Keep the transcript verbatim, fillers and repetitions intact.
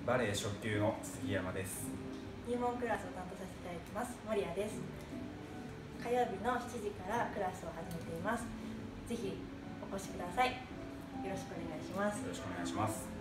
バレエ初級の杉山です。 入門クラスを担当させていただきます守谷です。火曜日のしちじからクラスを始めています。ぜひお越しください。よろしくお願いします。 よろしくお願いします。